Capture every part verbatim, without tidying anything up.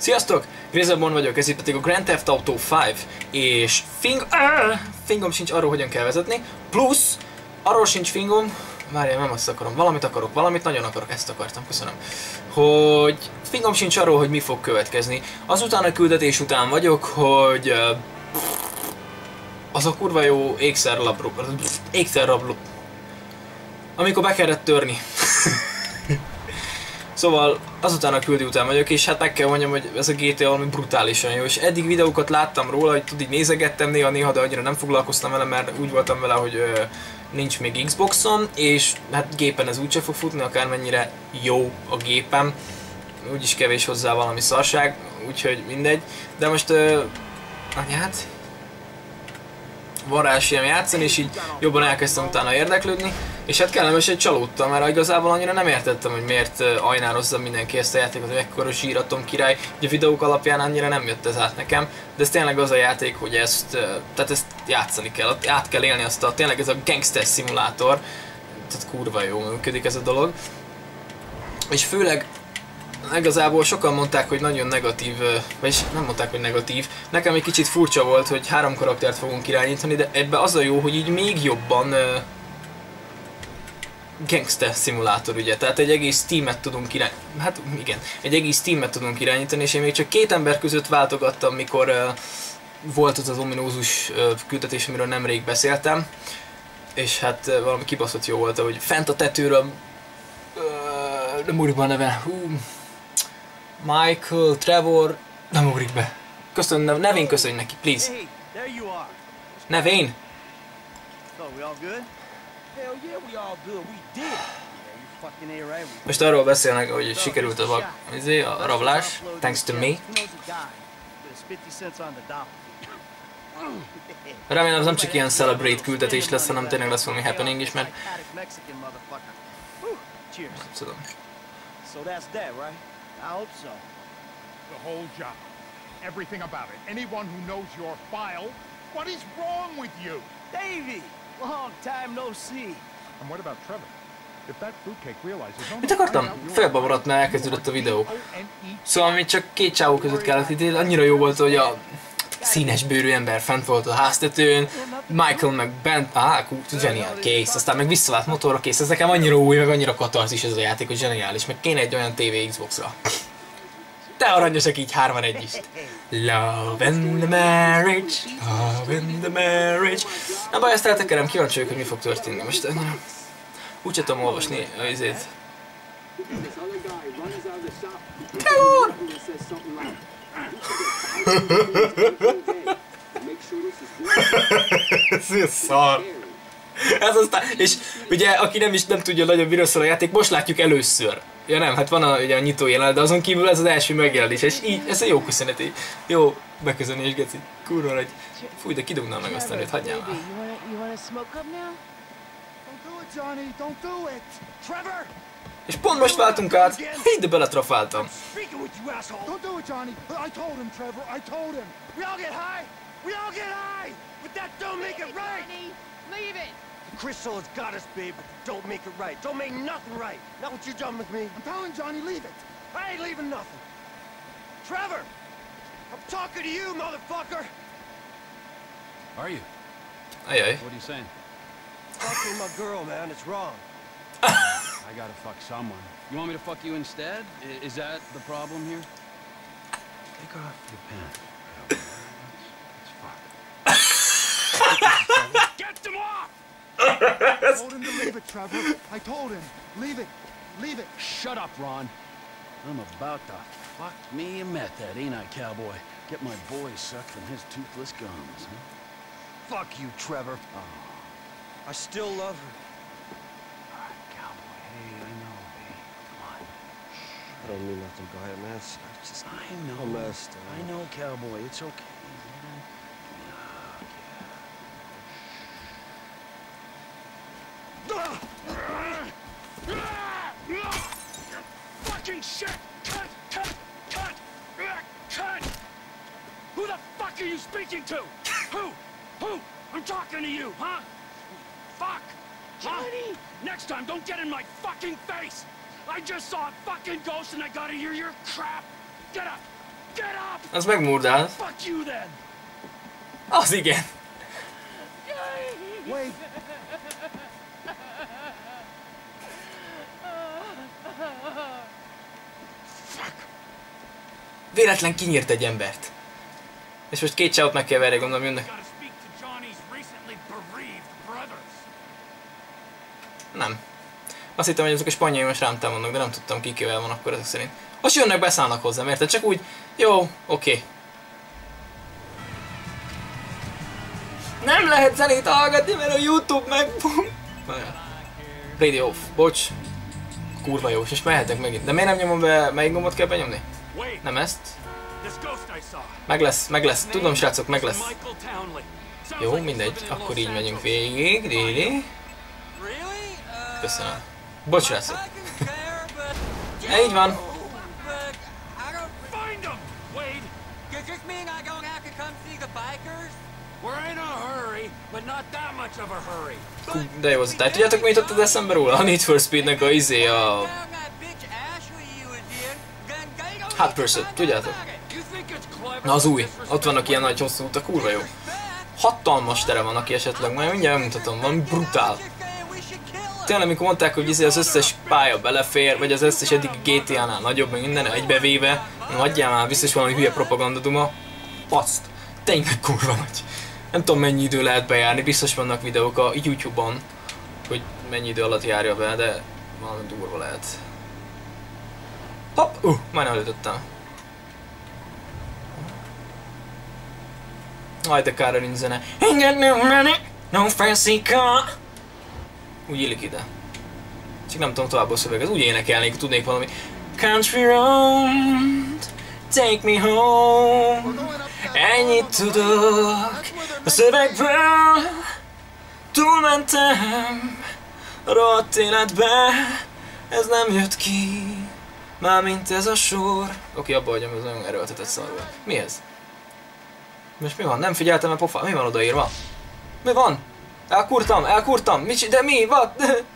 Sziasztok! Grizzleborn vagyok, ez itt pedig a Grand Theft Auto öt, és fing... Ah, fingom sincs arról, hogyan kell vezetni, plusz arról sincs fingom, várjál, nem azt akarom, valamit akarok, valamit nagyon akarok, ezt akartam, köszönöm, hogy fingom sincs arról, hogy mi fog következni. Azután a küldetés után vagyok, hogy uh, az a kurva jó ékszerrabló, ékszerrabló, amikor be kellett törni. Szóval azután a küldi után vagyok, és hát meg kell mondjam, hogy ez a gé té á valami brutálisan jó, és eddig videókat láttam róla, hogy tud, így nézegettem néha-néha, de annyira nem foglalkoztam vele, mert úgy voltam vele, hogy ö, nincs még Xboxom, és hát gépen ez úgyse fog futni, akármennyire jó a gépem, úgyis kevés hozzá valami szarság, úgyhogy mindegy, de most ö, anyát, van rá esélyem játszani, és így jobban elkezdtem utána érdeklődni, és hát kellemesen csalódtam, mert igazából annyira nem értettem, hogy miért ajnározza mindenki ezt a játékot, hogy ekkora zsíratom király. Ugye a videók alapján annyira nem jött ez át nekem, de ez tényleg az a játék, hogy ezt, tehát ezt játszani kell, át kell élni azt a, tényleg ez a gangster szimulátor, tehát kurva jó működik ez a dolog. És főleg igazából sokan mondták, hogy nagyon negatív, vagyis nem mondták, hogy negatív. Nekem egy kicsit furcsa volt, hogy három karaktert fogunk irányítani, de ebbe az a jó, hogy így még jobban uh, gangster szimulátor, ugye. Tehát egy egész teamet tudunk irányítani. Hát igen, egy egész teamet tudunk irányítani, és én még csak két ember között váltogattam, mikor uh, volt az az ominózus uh, küldetés, amiről nemrég beszéltem. És hát uh, valami kibaszott jó volt, hogy fent a tetőről uh, nem úrban neve, hú, Michael, Trevor, nem ugrik be. Köszönöm, nevén köszönj neki, please. Nevén? Most arról beszélnek, hogy sikerült a, vak, a rablás, thanks to me. Remélem ez nem csak ilyen celebrate küldetés lesz, hanem tényleg lesz valami happening is, mert... Tudom. I hope so. The whole job. Everything about it. Anyone who knows your file, what is wrong with you? Davey! Long time no see. And what about Trevor? If that fruitcake realizes... Mit akartam? Félbe maradt, mert elkezdődött a videó. Szóval még csak két csávó között kellett itt, annyira jó volt, hogy a színes bőrű ember fent volt a háztetőn, Michael meg bent, ah, zseniál, kész, aztán meg visszavált motorra, kész, ez nekem annyira új, meg annyira katarzis ez a játék, hogy zseniális, meg kéne egy olyan tévé Xboxra. Te aranyosak így hárman együtt. Love and the marriage, love and the marriage. Nem baj, ezt eltekerem, kíváncsi vagyok, hogy mi fog történni most. Úgy sem tudom olvasni a izét. Trevor! Ez szar. Ez aztán, és ugye aki nem is nem tudja nagyon miről szól a játék, most látjuk először. Ja nem, hát van a, ugye a nyitó jelenet, de azon kívül ez az első megjelenés, és így, ez a jó köszönet, jó beköszönés, geci. Kurva egy. Fúj, de kidugnám meg aztán őt, hagyjál már. És pont most váltunk át, így de beletrafáltam. Crystal has got us, babe, but don't make it right. Don't make nothing right. Not what you done with me. I'm telling Johnny, leave it. I ain't leaving nothing. Trevor! I'm talking to you, motherfucker! Are you? Aye, aye. What are you saying? Fucking my girl, man. It's wrong. I gotta fuck someone. You want me to fuck you instead? I is that the problem here? Take off your pants. Let's, let's fuck. Get them off! I told him to leave it, Trevor. I told him. Leave it. Leave it. Shut up, Ron. I'm about to fuck me a method, ain't I, cowboy? Get my boy sucked from his toothless gums, huh? Fuck you, Trevor. Oh. I still love her. All right, cowboy. Hey, I know, babe. Come on. I don't mean nothing. Go ahead, man. I just... I know. I messed up. I know, cowboy. It's okay. Fucking shit! Cut! Cut! Cut! Cut! Who the fuck are you speaking to? Who? Who? I'm talking to you, huh? Fuck! Johnny! Huh? Next time, don't get in my fucking face! I just saw a fucking ghost and I gotta hear your crap! Get up! Az megmurdált. Az igen. Véletlen kinyírt egy embert. És most két csávot meg kell verni, gondolom jönnek. Nem. Azt hittem, hogy azok a spanyolai most rám támadnak, de nem tudtam kikivel van akkor ezek szerint. Most jönnek, beszállnak hozzám, érted? Csak úgy, jó, oké. Okay. Nem lehet zenét hallgatni, mert a YouTube meg... Radio off, bocs. Kurva jó, és mehetek megint. De miért nem nyomom be, melyik gombot kell benyomni? Nem ezt? Meg lesz, meg lesz. Tudom srácok, meg lesz. Jó, mindegy. Akkor így megyünk végig. Déli. Köszönöm. Bocs srácok. Így van. De jó az a táj. Tudjátok, mi jutott az eszembe róla? A Need for Speednek a izé a... Hot Pursuit, tudjátok? Na az új. Ott vannak ilyen nagy hosszú utak, kurva jó. Hatalmas tere van, aki esetleg, majd mindjárt megmutatom, valami brutál. Tényleg, amikor mondták, hogy izé az összes pálya belefér, vagy az összes eddig G T A-nál nagyobb, meg minden egybevéve, adjál már biztos valami hülye propagandaduma. Paszt. Tényleg kurva nagy. Nem tudom mennyi idő lehet bejárni, biztos vannak videók a YouTube-on, hogy mennyi idő alatt járja be, de valami durva lehet. Hopp! Uh, már nem előtöttem. Aj, de kára nincs zene. Ain't got no money, no fancy car. Úgy illik ide. Csak nem tudom tovább a szöveget, úgy énekelnék, tudnék valami. Country road, take me home. Ennyit tudok a szövegből. Túlmentem a rohadt életbe. Ez nem jött ki, mármint ez a sor. Oké, abba hagyom, ez nagyon erőltetett szar volt. Mi ez? Most mi van? Nem figyeltem a pofá. Mi van odaírva? Mi van? Elkurtam, elkurtam. Mi, de mi? What?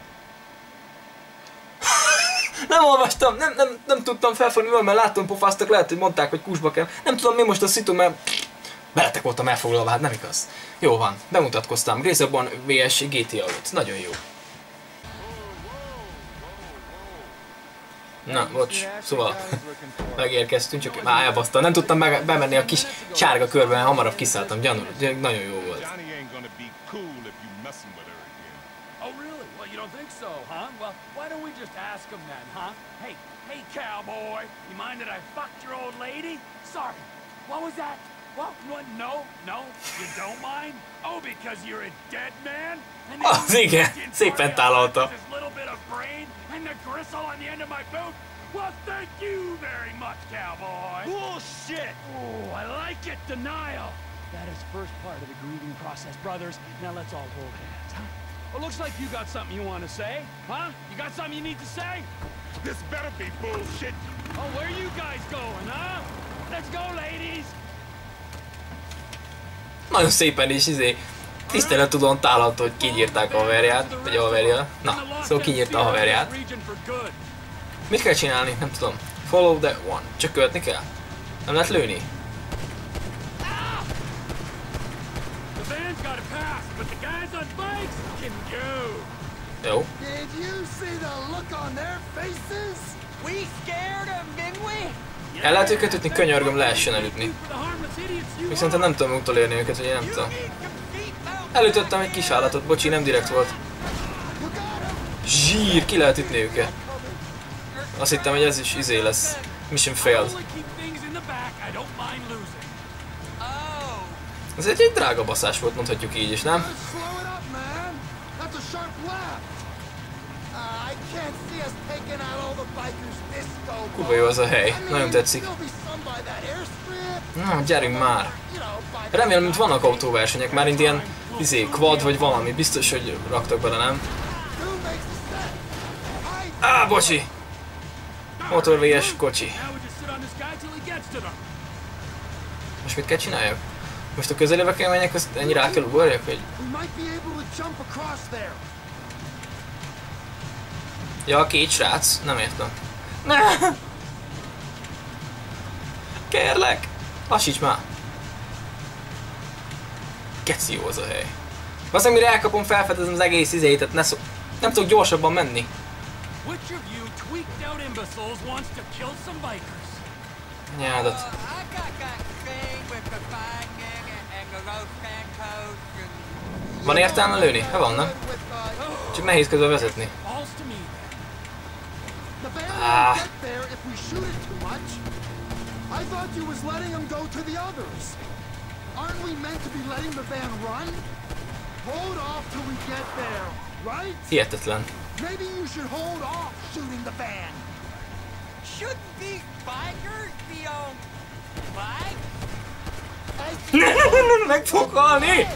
Nem olvastam, nem, nem, nem tudtam felfogni, mert láttam pofáztak, lehet, hogy mondták, hogy kusba kell. Nem tudom mi most a szitu, mert beletek voltam elfoglalva, hát nem igaz. Jó van, bemutatkoztam. Grézabban vs G T A öt. Nagyon jó. Na, bocs, szóval megérkeztünk, csak már elbasztam. Nem tudtam meg, bemenni a kis sárga körben, hamarabb kiszálltam, gyanul. Nagyon jó volt. Az igen, szépen tálalta. Well, thank you very much, cowboy. Bullshit! Oh, I like it, denial. That is first part of the grieving process, brothers. Now let's all hold hands, huh? Well, looks like you got something you want to say, huh? You got something you need to say? This better be bullshit. Oh, where are you guys going, huh? Let's go, ladies. Nagyon szépen is izé tisztelettudóan tálalta, hogy kinyírták a haverját, vagy a haverja. Na, szóval kinyírta a haverját. Mit kell csinálni? Nem tudom. Follow the one. Csak követni kell? Nem lehet lőni? Jó. El lehet őket ütni, könyörgöm, lehessen elütni. Viszont nem tudom utolérni őket, hogy én nem tudom. Elütöttem egy kis állatot, bocsi, nem direkt volt. Zsír, ki lehet ütni őket. Azt hittem, hogy ez is izé lesz. Mission failed. Ez egy, egy drága baszás volt, mondhatjuk így is, nem? Kurva jó az a hely, nagyon tetszik. Na, gyerünk már! Remélem, hogy vannak autóversenyek, már itt ilyen izé, quad vagy valami, biztos, hogy raktak bele, nem? Á, bocsi! Motor vé-es kocsi. Most mit kell csináljak? Most a közelébe kell menjek, azt ennyi rá kell ugorjak, hogy... Ja, két srác? Nem értem. Kérlek! Lassíts már! Geci jó az a hely. Aztán mire elkapom, felfedezem az egész izét, tehát ne szó... nem tudok gyorsabban menni. Nyádat. Van értelme lőni? Ha van, nem? Csak nehéz közben vezetni. Ah. I thought you was letting him go to the others. Aren't we meant to be letting the van run? Hold off till we get there, right? Hihetetlen. Maybe you should hold off shooting the van. Shouldn't these bikers be on bikes? Meg fog halni!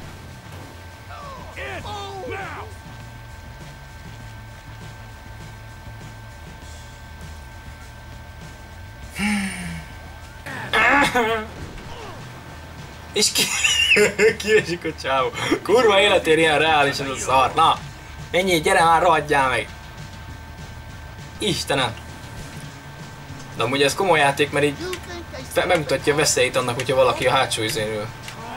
És ki... kiesik a csávó. Kurva életér ilyen reális ez a szar. Na! Ennyi, gyere már, rohadjál meg! Istenem! De amúgy ez komoly játék, mert így megmutatja a veszélyt annak, hogyha valaki a hátsó izén ül.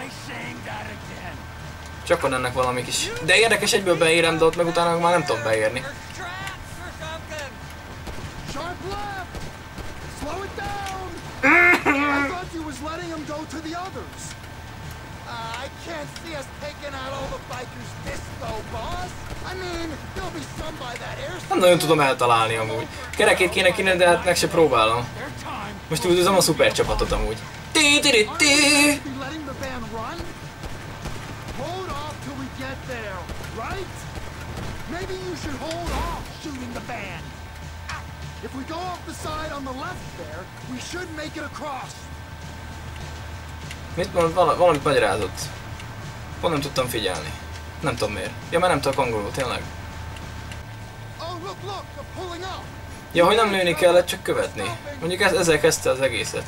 Csak van ennek valami kis... De érdekes, egyből beérem, de ott meg utána már nem tudom beérni. Nem nagyon tudom eltalálni amúgy. Kerekét kéne kinni, de hát meg se próbálom. Most üldözöm a szuper csapatot amúgy. Ti ti ti ti. Mit mond, valamit magyarázott. Pont nem tudtam figyelni. Nem tudom miért. Ja, mert nem tudok angolul, tényleg. Ja, hogy nem lőni kellett, csak követni. Mondjuk ez, ezzel kezdte az egészet.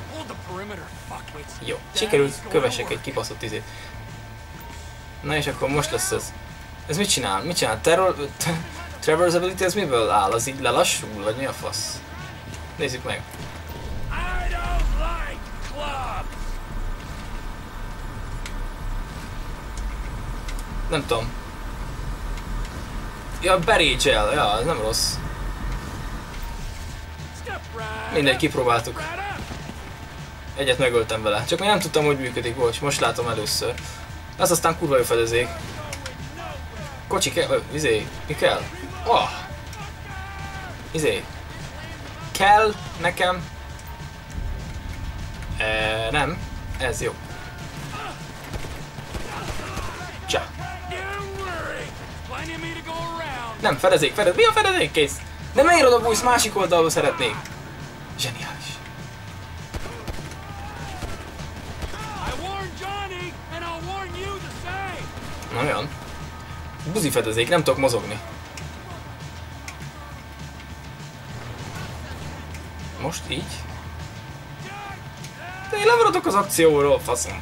Jó, sikerült kövessek egy kibaszott izét. Na és akkor most lesz ez. Ez mit csinál? Mit csinál? Terror... Trevor's ability, ez miből áll? Az így lelassul? Vagy mi a fasz? Nézzük meg. Nem tudom. Ja, berage-el. Ja, ez nem rossz. Mindegy, kipróbáltuk. Egyet megöltem vele. Csak még nem tudtam, hogy működik, bocs. Most látom először. Ez aztán kurva jó fedezék. Kocsi kell... Izé. Mi kell? Oh. Izé. Kell nekem... E, nem. Ez jó. Csá. Nem, fedezék, fedezék. Mi a fedezék? Kész. De miért oda bújsz, másik oldalról szeretnék. Zseniális. Na olyan. Buzi fedezék, nem tudok mozogni. Most így? De én lemaradok az akcióról, faszom.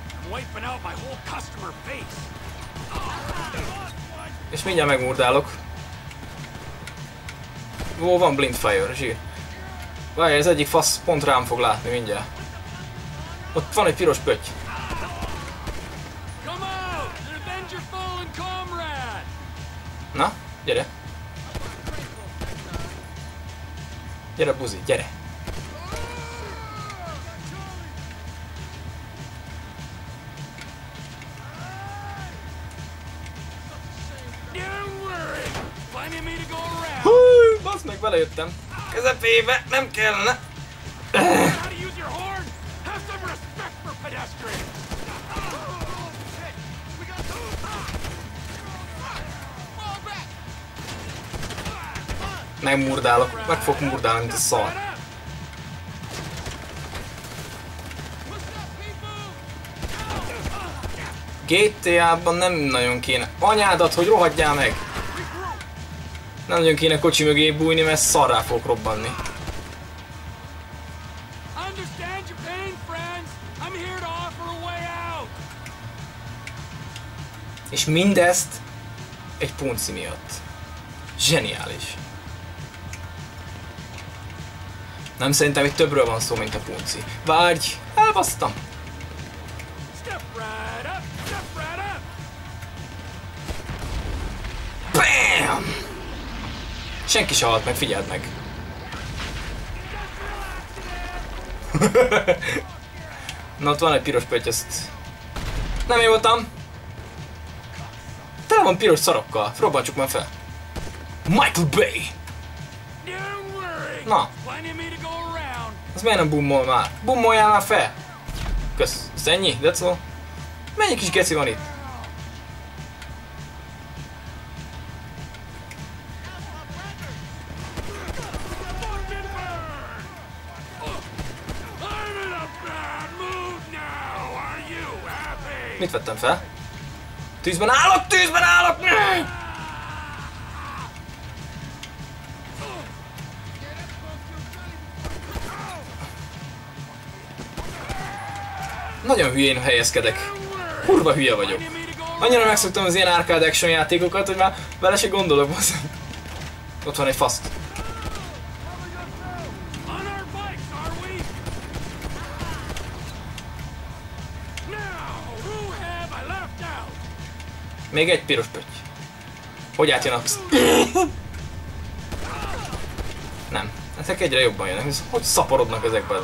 És mindjárt megmurdálok. Ó, van blind fire, zsír. Várj, ez egyik fasz pont rám fog látni mindjárt. Ott van egy piros pötty. Na, gyere. Gyere, buzi, gyere. Hú, bassz meg, belejöttem. Közepébe, nem kellene. Megmurdálok, meg fog murdálni, mint a szar. gé té á-ban nem nagyon kéne. Anyádat, hogy rohadjál meg! Nem nagyon kéne kocsi mögé bújni, mert szarrá fogok robbanni. És mindezt egy punci miatt. Zseniális. Nem, szerintem itt többről van szó, mint a punci. Várj! Elbasztam! Bam! Senki se halt meg, figyeld meg! Na, ott van egy piros pötty, azt... Nem én voltam! Tele van piros szarokkal, robbantsuk már fel! Michael Bay! Na! Az miért nem bummol már? Bummoljál már fel! Kösz, ez ennyi? That's all? Mennyi kis geci van itt? Mit vettem fel? Tűzben állok! Tűzben állok! Nagyon hülyén helyezkedek. Kurva hülye vagyok. Annyira megszoktam az ilyen arcade action játékokat, hogy már vele se gondolok. Ott van egy faszt. Még egy piros pötty. Hogy átjön a... Nem. Ezek egyre jobban jönnek. Hogy szaporodnak ezekben?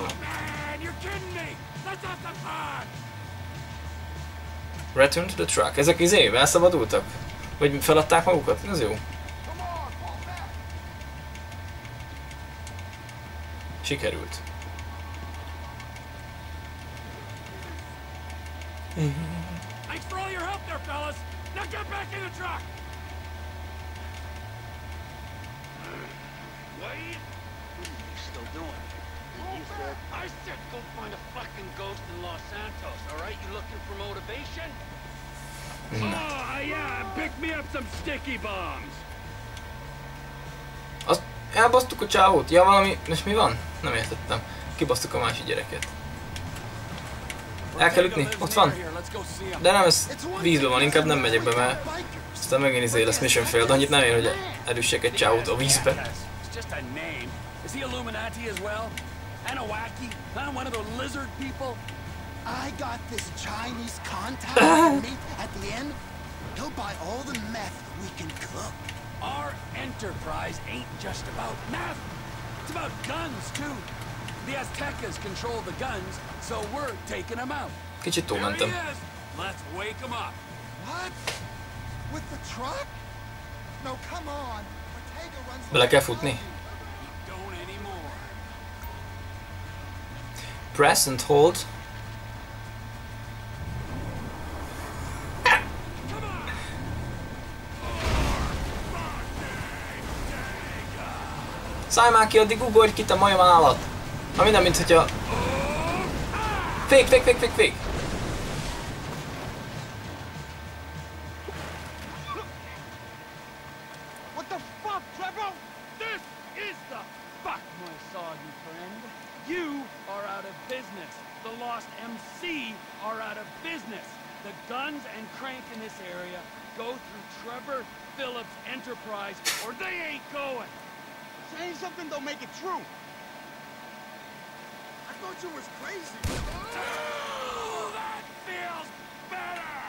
Return to the truck. Ezek izé, elszabadultak? Vagy feladták magukat? Ez jó. Sikerült. Thanks for all your help there, fellas. Now get back in the truck. Wait. What are you still doing? You said I said go find a fucking ghost in Los Santos, alright? You looking for motivation? Oh, yeah, pick me up some sticky bombs. Azt elbasztuk a csávót? Ja, valami... És mi van? Nem értettem. Kibasztuk a másik gyereket. El kell ütni? Ott van. De nem, ez vízben van, inkább nem megyek be, mert aztán megint izé lesz mission failed. Annyit nem ér, hogy erőssek egy csávót a vízbe. Is he Illuminati as well? Anawaki? Huh? One of those lizard people? I got this Chinese contact to meet at the end. He'll buy all the meth we can cook. Our enterprise ain't just about meth. It's about guns, too. The Aztecas control the guns, so we're taking them out. Kicsit There he túlmentem. is. Let's wake him up. What? With the truck? No, come on. Ortega runs Bele kell futni. Don't anymore. Press and hold. Szállj már ki, addig ugorj ki, te majom állat! Na minden, mint hogyha... Fék, fék, fék, fék, fék! What the fuck, Trevor? This is the fuck, my soggy friend. You are out of business. The Lost M C are out of business. The guns and crank in this area go through Trevor Phillips Enterprise, or they ain't going. Saying something don't make it true. I thought you was crazy. Oh, that feels better.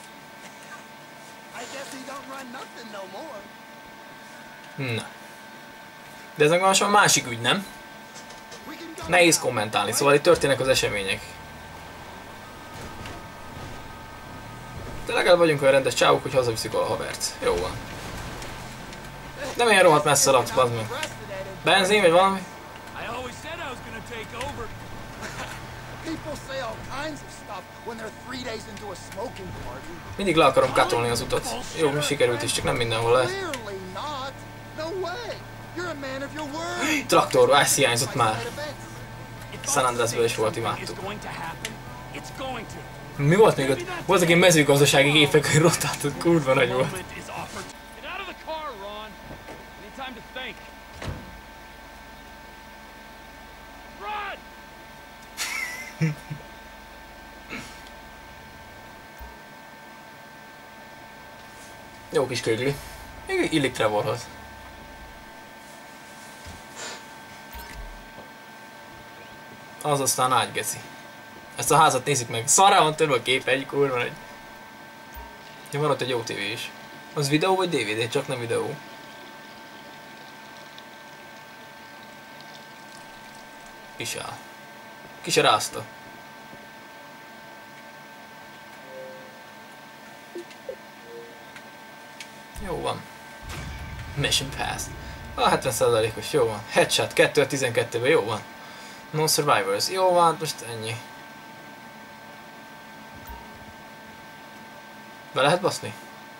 I guess he don't run nothing no more. Na. De ez meg valami másik ügy, nem? Nehéz kommentálni, szóval itt történnek az események. De legalább vagyunk olyan rendes csávok, hogy hazaviszik a havert. Jó van. Nem ilyen rohadt messze laksz, bazd meg. Benzin vagy valami? I always said I was gonna take over. People say all kinds of stuff when they're three days into a smoking party. Mindig le akarom katolni az utat. Jó, sikerült is, csak nem mindenhol lehet. Clearly not. No way. You're a man of your word. Traktor, ez hiányzott már. San Andreasből is volt, imádtuk. Mi volt még ott? Voltak egy mezőgazdasági gépek, hogy rotált, kurva nagy volt. Jó kis kögli. Még illik Trevorhoz. Az aztán ágygeci. Ezt a házat nézzük meg. Szarrá van törve a kép, egy kurva egy. Ja, van ott egy jó tévé is. Az videó vagy dé vé dé? Csak nem videó. Ki se áll. Ki se rázta. Jó van. Mission passed. A hetven százalékos, jó van. Headshot kétezer-tizenkettőben, jó van. No survivors, jó van, most ennyi. Be lehet baszni?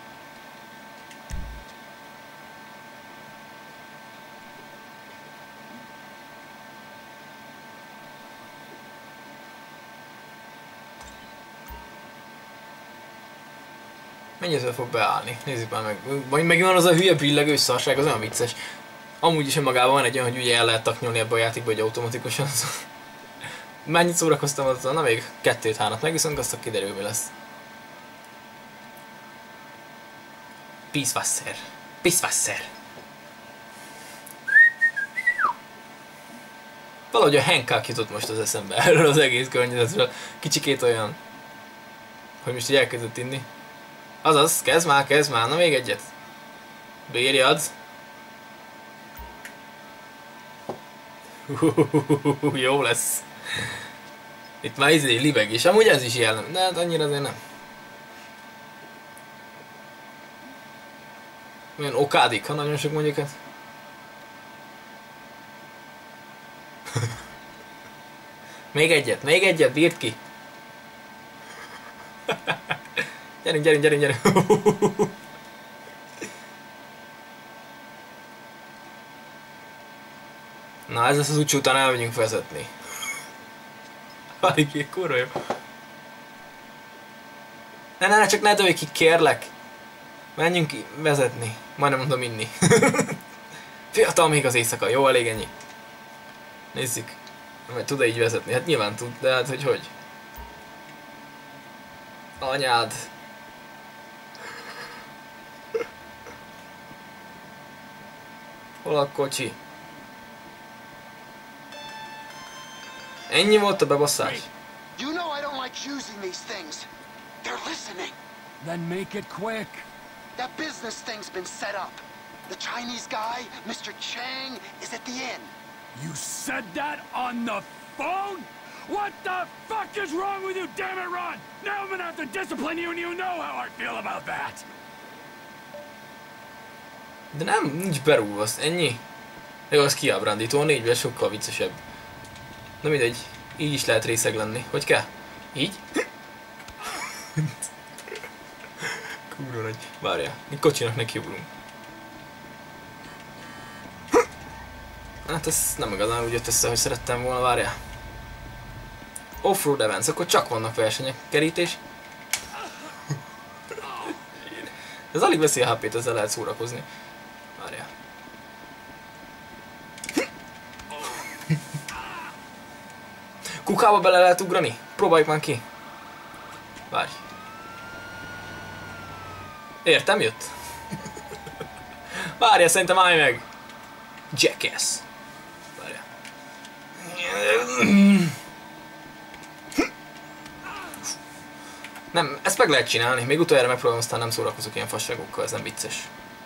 Mennyitől fog beállni? Nézzük már meg. Vagy megint van az a hülye billegő szarság, az olyan vicces. Amúgy is önmagában van egy olyan, hogy ugye el lehet taknyolni ebbe a játékba, hogy automatikusan. Mennyit szórakoztam azzal? Na még kettőt-hármat megviszont, aztán kiderül mi lesz. Pízvasser. Pízvasser. Valahogy a Hancock jutott most az eszembe erről az egész környezetről. Kicsikét olyan, hogy most így elkezdett inni. Azaz, kezd már, kezd már, na még egyet. Bírjad. Jó lesz. Itt már izé libeg is, amúgy ez is ilyen, de hát annyira azért nem. Olyan okádik, ha nagyon sok mondjuk ezt. Még egyet, még egyet, bírd ki. Gyerünk, gyerünk, gyerünk, gyerünk. Na, ez lesz az útsó, után elmegyünk vezetni. Alig, kurva jó. Ne, ne, ne, csak ne dőlj ki, kérlek. Menjünk ki vezetni. Majdnem mondom inni. Fiatal még az éjszaka, jó, elég ennyi. Nézzük. Mert tud-e így vezetni? Hát nyilván tud, de hát hogy hogy? Anyád. Hol a kocsi? Ennyi volt a bebasszás? You know I don't like using these things. They're listening. Then make it quick. That business thing's been set up. The Chinese guy, Mister Chang, is at the inn. You said that on the phone? What the fuck is wrong with you, damn it, Ron? Now I'm gonna have to discipline you and you know how I feel about that. De nem, nincs berúgva, azt ennyi. Jó, az kiábrándító, a négyben sokkal viccesebb. Na mindegy, így is lehet részeg lenni. Hogy kell? Így? Kurva nagy. Várjál, egy kocsinak nekiugrunk. Hát ez nem igazán úgy jött össze, hogy szerettem volna, várjál. Offroad events, akkor csak vannak versenyek. Kerítés. Ez alig veszi a há pét, ezzel lehet szórakozni. Várjál. Kukába bele lehet ugrani? Próbáljuk már ki. Várj. Értem, jött? Várjál, szerintem állj meg! Jackass. Várjál. Nem, ezt meg lehet csinálni. Még utoljára megpróbálom, aztán nem szórakozok ilyen fasságokkal, ez nem vicces.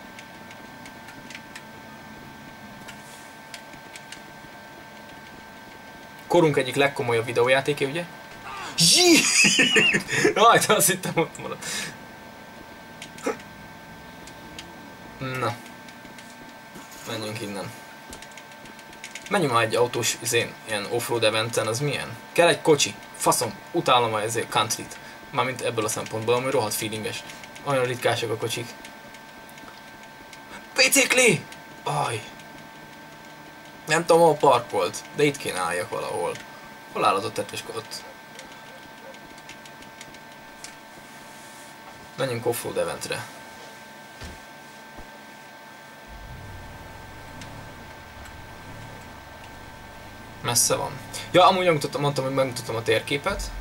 Korunk egyik legkomolyabb videójátéké, ugye? Zsííííí! Rajta, azt hittem ott maradt. Na. Menjünk innen. Menjünk már egy autós, izén, ilyen offroad eventen, az milyen? Kell egy kocsi. Faszom, utálom a ezért countryt. Mármint ebből a szempontból, ami rohadt feelinges. Olyan ritkások a kocsik. Bicikli! Aj! Nem tudom, hol parkolt, de itt kéne álljak valahol. Hol áll az a tetőskodott? Menjünk offroad eventre. Messze van. Ja, amúgy megmutattam, mondtam, hogy megmutattam a térképet.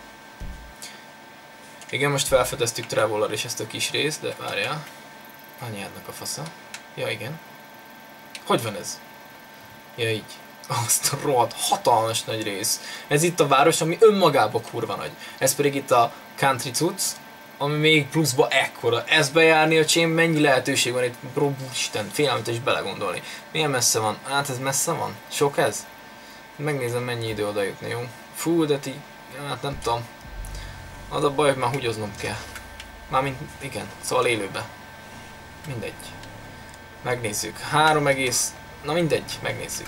Igen, most felfedeztük Traveller és ezt a kis részt, de várjál. Anyádnak a fasza. Ja, igen. Hogy van ez? Ja, így. Azt a rohadt hatalmas nagy rész. Ez itt a város, ami önmagában kurva nagy. Ez pedig itt a country cucc, ami még pluszba ekkora. Ez bejárni a csém, mennyi lehetőség van itt, bro, Isten, félelmetes belegondolni. Milyen messze van? Hát ez messze van? Sok ez? Megnézem mennyi idő oda jutni, jó? Fú, de ti, hát nem tudom. Az a baj, hogy már húgyoznom kell. Mármint, igen, szóval élőbe. Mindegy. Megnézzük. Három egész... Na mindegy, megnézzük.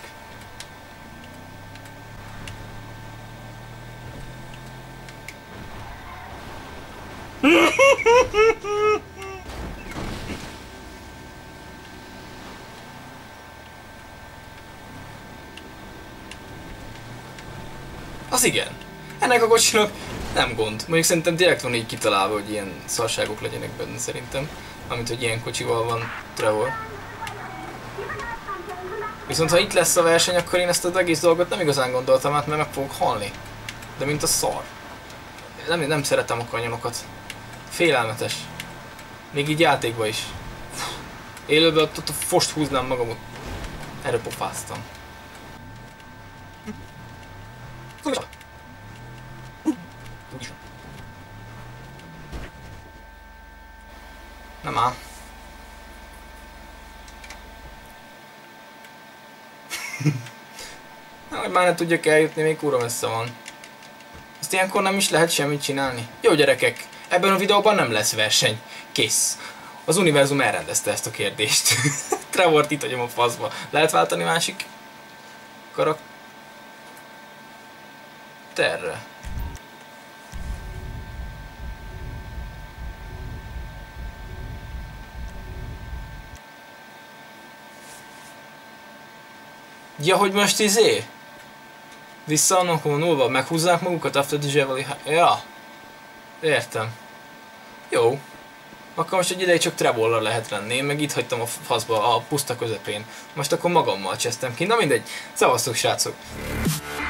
Az igen. Ennek a kocsinak nem gond. Mondjuk szerintem direkt van így kitalálva, hogy ilyen szarságok legyenek benne szerintem. Amint, hogy ilyen kocsival van Trevor. Viszont ha itt lesz a verseny, akkor én ezt az egész dolgot nem igazán gondoltam át, mert meg fogok halni. De mint a szar. Nem, nem szeretem a kanyonokat. Félelmetes. Még így játékban is. Élőben ott, ott a fost húznám magamot. Erre pofáztam. Nem áll. Na, hogy már ne tudjak eljutni, még kurva messze van. Ezt ilyenkor nem is lehet semmit csinálni. Jó gyerekek, ebben a videóban nem lesz verseny. Kész. Az univerzum elrendezte ezt a kérdést. Trevort itt hagyom a faszba. Lehet váltani másik karakterre? Ja, hogy most izé? Vissza annak a nullba, meghúzzák magukat after the Javeli... Ja. Értem. Jó. Akkor most egy ideig csak Trevorral lehet lenni, én meg itt hagytam a faszba, a puszta közepén. Most akkor magammal csesztem ki, na mindegy. Szevasztok, srácok!